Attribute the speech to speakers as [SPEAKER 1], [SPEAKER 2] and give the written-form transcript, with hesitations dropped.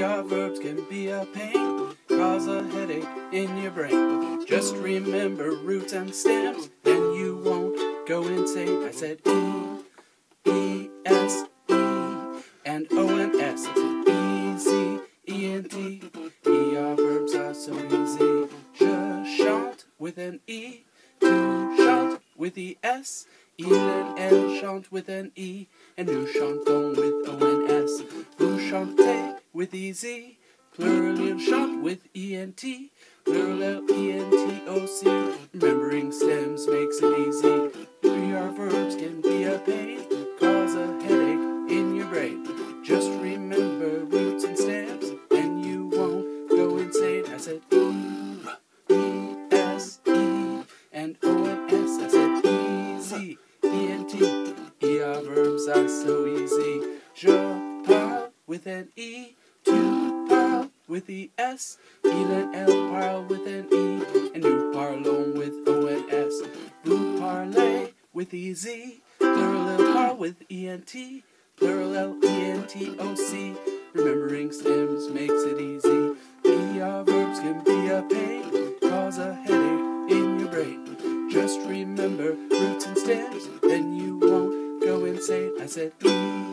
[SPEAKER 1] ER verbs can be a pain, cause a headache in your brain. Just remember roots and stems, then you won't go insane. I said E, E, S, E, and O, and S. I said E, Z, E, and T. ER verbs are so easy. Je chante with an E, tu chantes with the S, il and elle chante with an E, and nous chantons with O and S. Vous chantez with EZ, plural il chante with ENT, plural ENTOC. Remembering stems makes it easy. ER verbs can be a pain, cause a headache in your brain. Just remember roots and stems, and you won't go insane. I said E, S, E, and O and S. I said EZ, ENT. ER verbs are so easy. Je parle with an E, tu parles with the S, il and elle parle with an E, and nous parlons with O and S. Vous parlez with EZ, plural elle parle with ENT, plural ENTOC. Remembering stems makes it easy. ER verbs can be a pain, cause a headache in your brain. Just remember roots and stems, then you won't go insane. I said E,